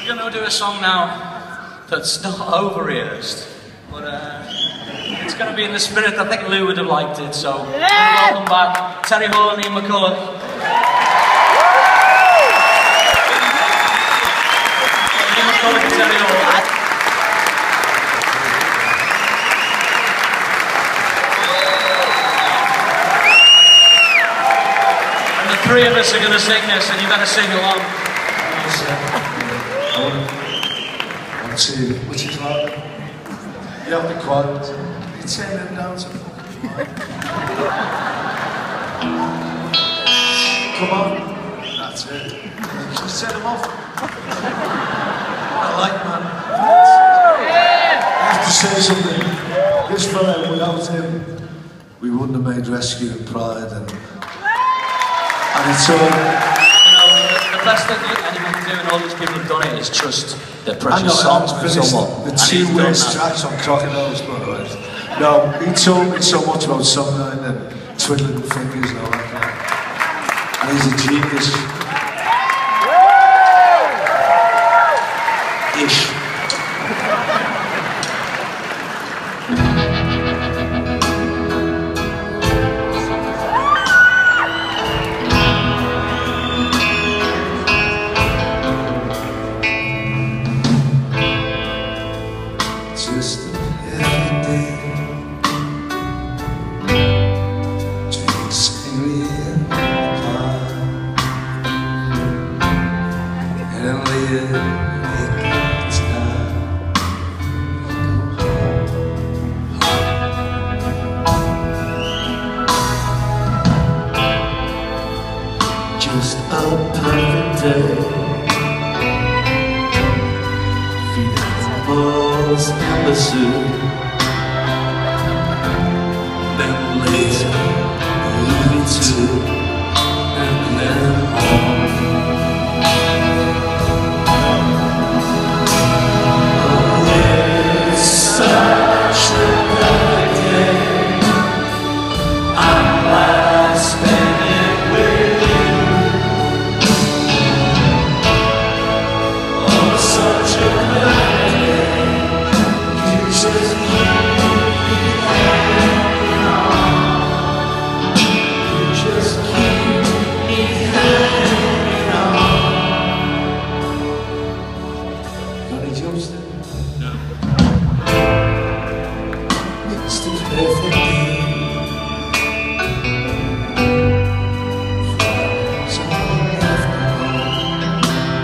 going to do a song now that's not over-rehearsed, but it's going to be in the spirit. I think Lou would have liked it, so welcome back, Terry Hall and Ian McCulloch. Ian McCulloch and Terry Hall. And the three of us are going to sing this, and you better sing along. One, two, which is like, you have the quad, you turn them down to come on, that's it. Just set them off. I like, man. I have to say something. This fella, without him, we wouldn't have made Rescue and Pride, and it's all. The best thing anyone can do, and all these people have done it, is trust their precious songs for someone. The two worst tracks on Crocodiles, by the way. No, he told me so much about songwriting and twiddling fingers and all that. And he's a genius. Ish. Just every day, drink sangria and live naked time. Just a perfect day. In the zoo, then later movie too, and then home. Oh, it's such a perfect day. I'm glad I spent it with you. Oh, such a perfect day. Just keep me hanging on. You just keep me hanging on. Got any jokes there? No. It's the perfect day. Someone left alone.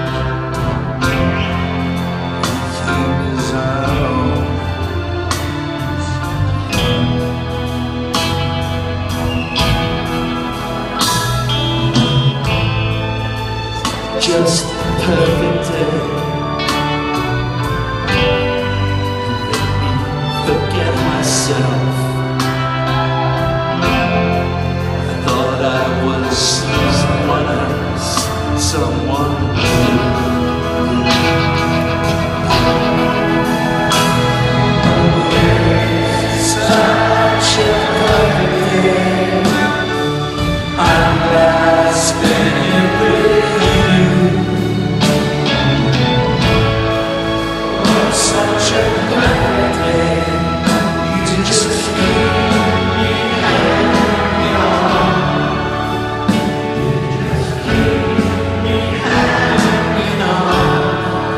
Everything is our own. Just a perfect day. You made me forget myself. I thought I was someone else, someone new. Such a perfect day. I'm glad I spent it with you. Such a perfect day. You just keep me hanging on. You just keep me hanging on.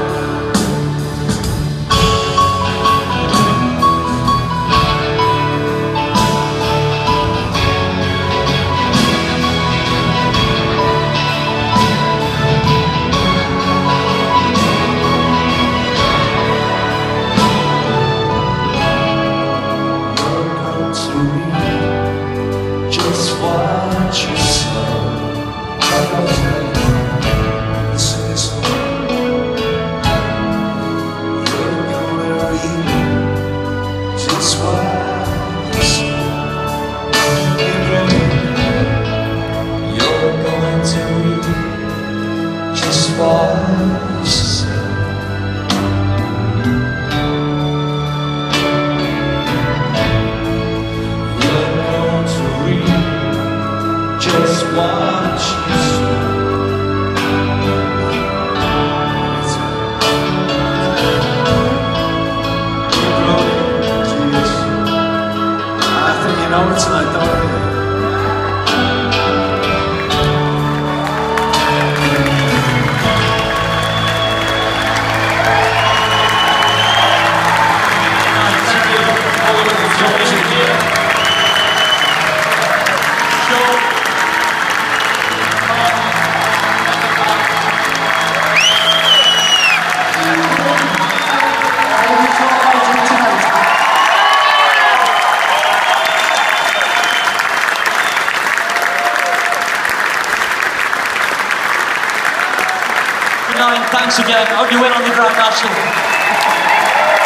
Just watch yourself. Listen this one. You're gonna read. Just watch yourself. You're going to read. Just watch yourself. Just watch yourself. 9. Thanks again. Hope you win on the Grand National.